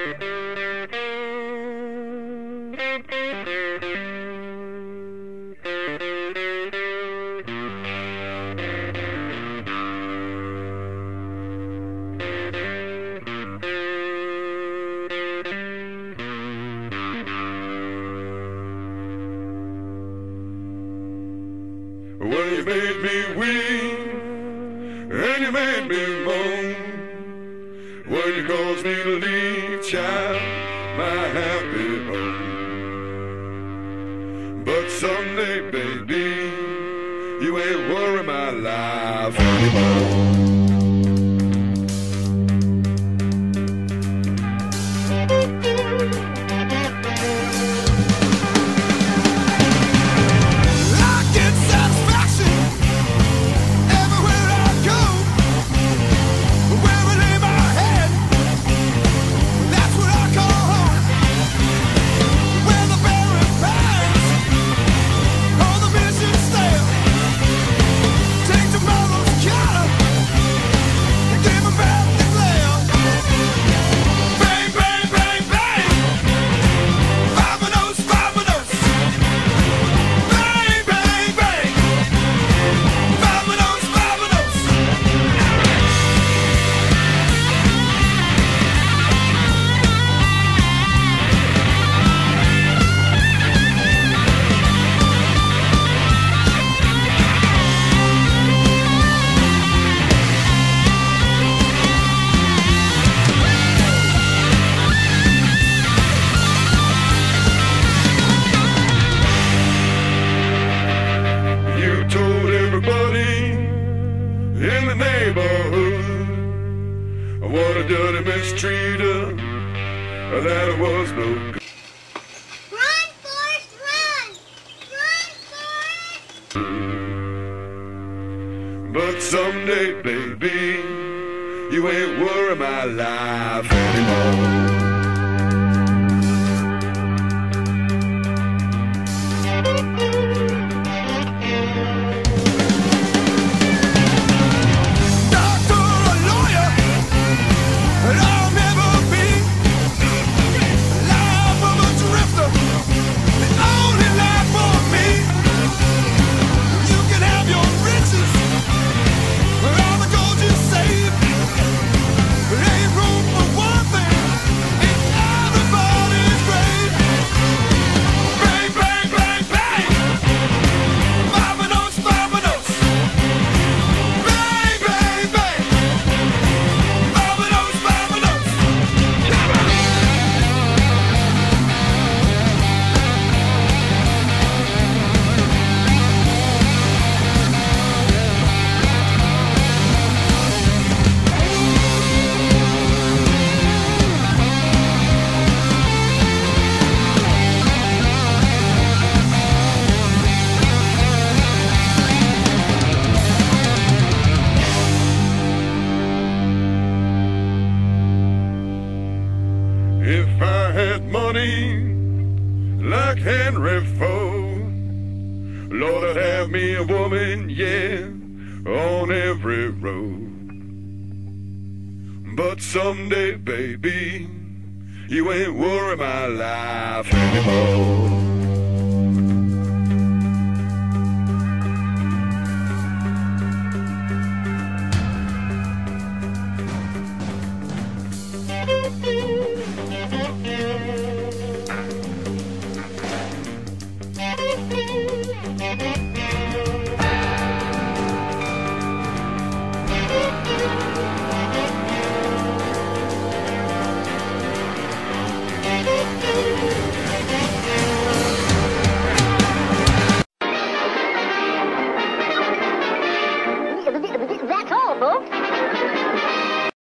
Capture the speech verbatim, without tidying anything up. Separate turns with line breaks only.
Well, you made me weep, and you made me moan. Well, you caused me to leave, child, my happy home. But someday, baby, you ain't worry my life anymore. In the neighborhood, what a dirty mistreater, that was no good.
Run, Forrest, run! Run,
Forrest! But someday, baby, you ain't worry my life anymore. If I had money like Henry Ford, Lord, I'd have me a woman, yeah, on every road. But someday, baby, you ain't worry my life anymore.
Thank you.